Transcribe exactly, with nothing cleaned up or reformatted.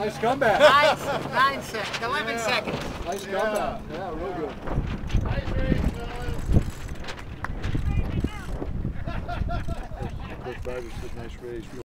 Nice comeback. Nine, nine seconds, eleven Yeah. seconds. Nice Yeah. comeback. Yeah, real good. Nice race, fellas. Coach Bagger said nice race.